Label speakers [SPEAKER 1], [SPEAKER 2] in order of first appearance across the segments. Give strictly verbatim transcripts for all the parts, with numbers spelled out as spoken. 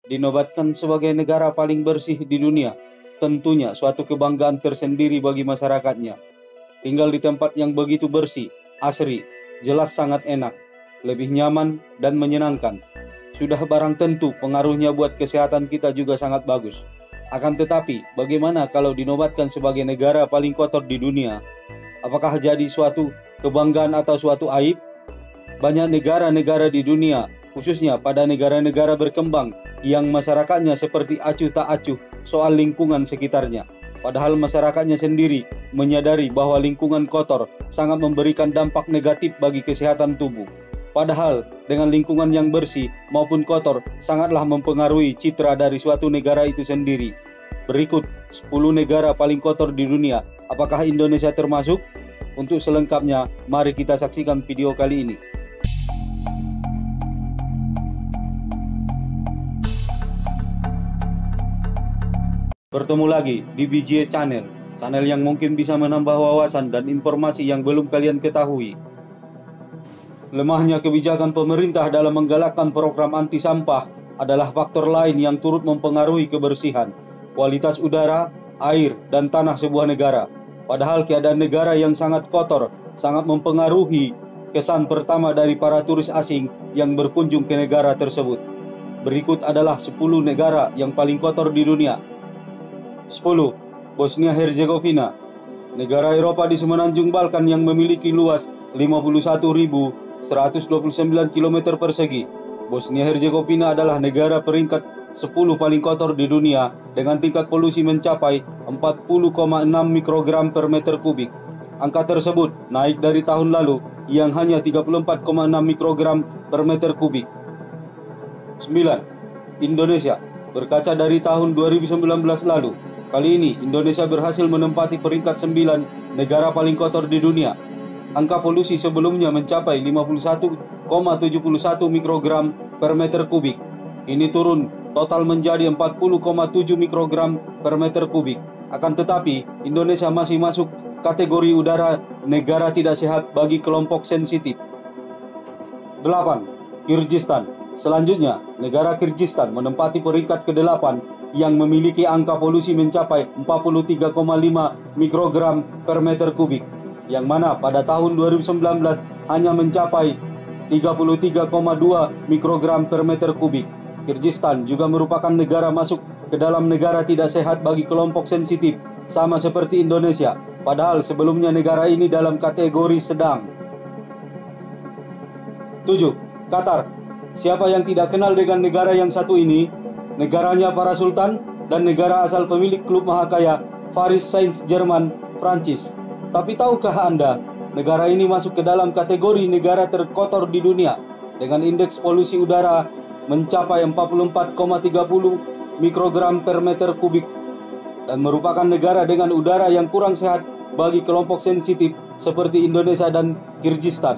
[SPEAKER 1] dinobatkan sebagai negara paling bersih di dunia, tentunya suatu kebanggaan tersendiri bagi masyarakatnya. Tinggal di tempat yang begitu bersih, asri, jelas sangat enak, lebih nyaman dan menyenangkan. Sudah barang tentu pengaruhnya buat kesehatan kita juga sangat bagus. Akan tetapi, bagaimana kalau dinobatkan sebagai negara paling kotor di dunia? Apakah jadi suatu kebanggaan atau suatu aib? Banyak negara-negara di dunia, khususnya pada negara-negara berkembang, yang masyarakatnya seperti acuh tak acuh soal lingkungan sekitarnya. Padahal masyarakatnya sendiri menyadari bahwa lingkungan kotor sangat memberikan dampak negatif bagi kesehatan tubuh. Padahal dengan lingkungan yang bersih maupun kotor sangatlah mempengaruhi citra dari suatu negara itu sendiri. Berikut sepuluh negara paling kotor di dunia. Apakah Indonesia termasuk? Untuk selengkapnya, mari kita saksikan video kali ini. Bertemu lagi di B J Channel, channel yang mungkin bisa menambah wawasan dan informasi yang belum kalian ketahui. Lemahnya kebijakan pemerintah dalam menggalakkan program anti sampah adalah faktor lain yang turut mempengaruhi kebersihan, kualitas udara, air, dan tanah sebuah negara. Padahal keadaan negara yang sangat kotor sangat mempengaruhi kesan pertama dari para turis asing yang berkunjung ke negara tersebut. Berikut adalah sepuluh negara yang paling kotor di dunia. sepuluh. Bosnia Herzegovina, negara Eropa di semenanjung Balkan yang memiliki luas lima puluh satu ribu seratus dua puluh sembilan kilometer persegi. Bosnia Herzegovina adalah negara peringkat sepuluh paling kotor di dunia dengan tingkat polusi mencapai empat puluh koma enam mikrogram per meter kubik. Angka tersebut naik dari tahun lalu yang hanya tiga puluh empat koma enam mikrogram per meter kubik. sembilan. Indonesia, berkaca dari tahun dua ribu sembilan belas lalu, kali ini Indonesia berhasil menempati peringkat sembilan negara paling kotor di dunia. Angka polusi sebelumnya mencapai lima puluh satu koma tujuh satu mikrogram per meter kubik. Ini turun total menjadi empat puluh koma tujuh mikrogram per meter kubik. Akan tetapi, Indonesia masih masuk kategori udara negara tidak sehat bagi kelompok sensitif. delapan. Kyrgyzstan. Selanjutnya, negara Kyrgyzstan menempati peringkat kedelapan yang memiliki angka polusi mencapai empat puluh tiga koma lima mikrogram per meter kubik, yang mana pada tahun dua ribu sembilan belas hanya mencapai tiga puluh tiga koma dua mikrogram per meter kubik. Kyrgyzstan juga merupakan negara masuk ke dalam negara tidak sehat bagi kelompok sensitif, sama seperti Indonesia, padahal sebelumnya negara ini dalam kategori sedang. tujuh. Qatar. Siapa yang tidak kenal dengan negara yang satu ini? Negaranya para sultan dan negara asal pemilik klub mahakaya Paris Saint-Germain, Prancis. Tapi tahukah Anda, negara ini masuk ke dalam kategori negara terkotor di dunia dengan indeks polusi udara mencapai empat puluh empat koma tiga puluh mikrogram per meter kubik dan merupakan negara dengan udara yang kurang sehat bagi kelompok sensitif seperti Indonesia dan Kyrgyzstan.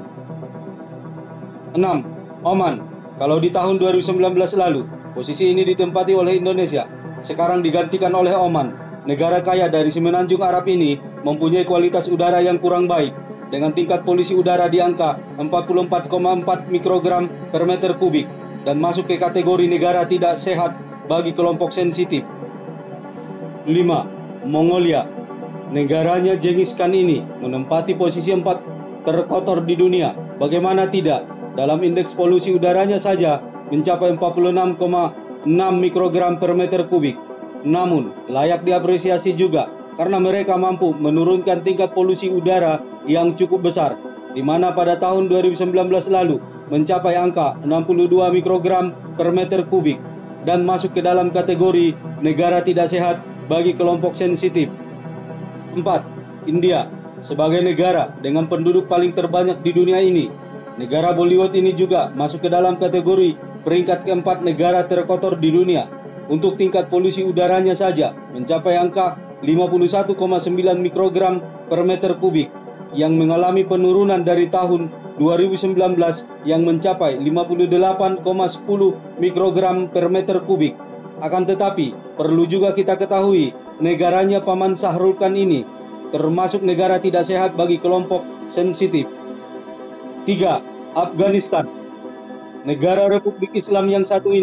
[SPEAKER 1] enam. Oman. Kalau di tahun dua ribu sembilan belas lalu, posisi ini ditempati oleh Indonesia, sekarang digantikan oleh Oman. Negara kaya dari semenanjung Arab ini mempunyai kualitas udara yang kurang baik, dengan tingkat polusi udara di angka empat puluh empat koma empat mikrogram per meter kubik, dan masuk ke kategori negara tidak sehat bagi kelompok sensitif. lima. Mongolia. Negaranya Genghis Khan ini menempati posisi empat terkotor di dunia. Bagaimana tidak? Dalam indeks polusi udaranya saja mencapai empat puluh enam koma enam mikrogram per meter kubik. Namun, layak diapresiasi juga karena mereka mampu menurunkan tingkat polusi udara yang cukup besar, di mana pada tahun dua ribu sembilan belas lalu mencapai angka enam puluh dua mikrogram per meter kubik dan masuk ke dalam kategori negara tidak sehat bagi kelompok sensitif. empat. India. Sebagai negara dengan penduduk paling terbanyak di dunia ini, negara Bollywood ini juga masuk ke dalam kategori peringkat keempat negara terkotor di dunia. Untuk tingkat polusi udaranya saja mencapai angka lima puluh satu koma sembilan mikrogram per meter kubik yang mengalami penurunan dari tahun dua ribu sembilan belas yang mencapai lima puluh delapan koma sepuluh mikrogram per meter kubik. Akan tetapi, perlu juga kita ketahui, negaranya Paman Shahrukh Khan ini termasuk negara tidak sehat bagi kelompok sensitif. tiga. Afghanistan. Negara Republik Islam yang satu ini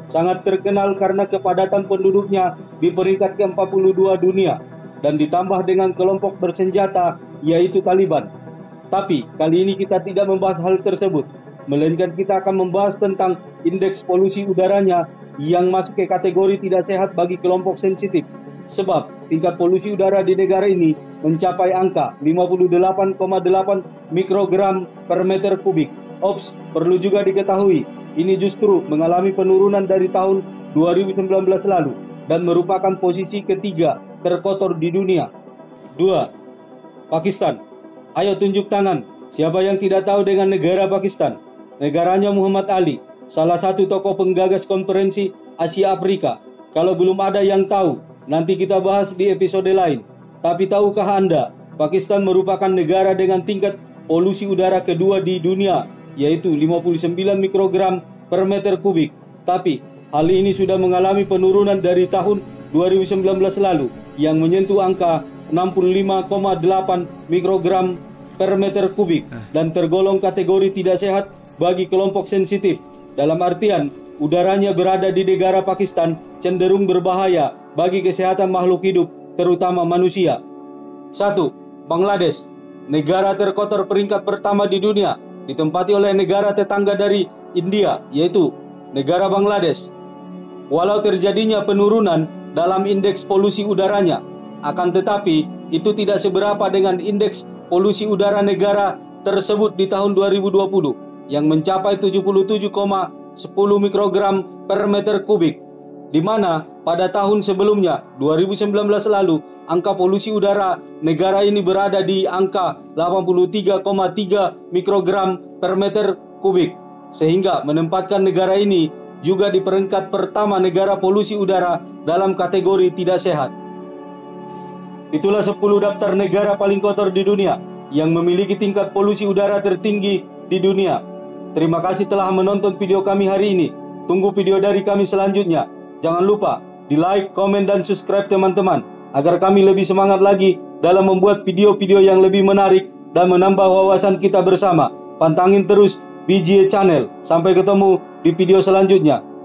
[SPEAKER 1] sangat terkenal karena kepadatan penduduknya di peringkat ke empat puluh dua dunia dan ditambah dengan kelompok bersenjata yaitu Taliban. Tapi kali ini kita tidak membahas hal tersebut, melainkan kita akan membahas tentang indeks polusi udaranya yang masuk ke kategori tidak sehat bagi kelompok sensitif. Sebab tingkat polusi udara di negara ini mencapai angka lima puluh delapan koma delapan mikrogram per meter kubik. Ops, perlu juga diketahui, ini justru mengalami penurunan dari tahun dua ribu sembilan belas lalu dan merupakan posisi ketiga terkotor di dunia. Dua. Pakistan. Ayo tunjuk tangan, siapa yang tidak tahu dengan negara Pakistan? Negaranya Muhammad Ali, salah satu tokoh penggagas konferensi Asia Afrika. Kalau belum ada yang tahu, nanti kita bahas di episode lain. Tapi tahukah Anda, Pakistan merupakan negara dengan tingkat polusi udara kedua di dunia, yaitu lima puluh sembilan mikrogram per meter kubik. Tapi hal ini sudah mengalami penurunan dari tahun dua ribu sembilan belas lalu yang menyentuh angka enam puluh lima koma delapan mikrogram per meter kubik dan tergolong kategori tidak sehat bagi kelompok sensitif. Dalam artian, udaranya berada di negara Pakistan cenderung berbahaya bagi kesehatan makhluk hidup, terutama manusia. Satu. Bangladesh. Negara terkotor peringkat pertama di dunia, ditempati oleh negara tetangga dari India, yaitu negara Bangladesh. Walau terjadinya penurunan dalam indeks polusi udaranya, akan tetapi itu tidak seberapa dengan indeks polusi udara negara tersebut di tahun dua ribu dua puluh yang mencapai tujuh puluh tujuh koma sepuluh mikrogram per meter kubik, di mana pada tahun sebelumnya dua ribu sembilan belas lalu angka polusi udara negara ini berada di angka delapan puluh tiga koma tiga mikrogram per meter kubik, sehingga menempatkan negara ini juga di peringkat pertama negara polusi udara dalam kategori tidak sehat. Itulah sepuluh daftar negara paling kotor di dunia yang memiliki tingkat polusi udara tertinggi di dunia. Terima kasih telah menonton video kami hari ini. Tunggu video dari kami selanjutnya. Jangan lupa di like, komen, dan subscribe teman-teman, agar kami lebih semangat lagi dalam membuat video-video yang lebih menarik dan menambah wawasan kita bersama. Pantangin terus B J A Channel. Sampai ketemu di video selanjutnya.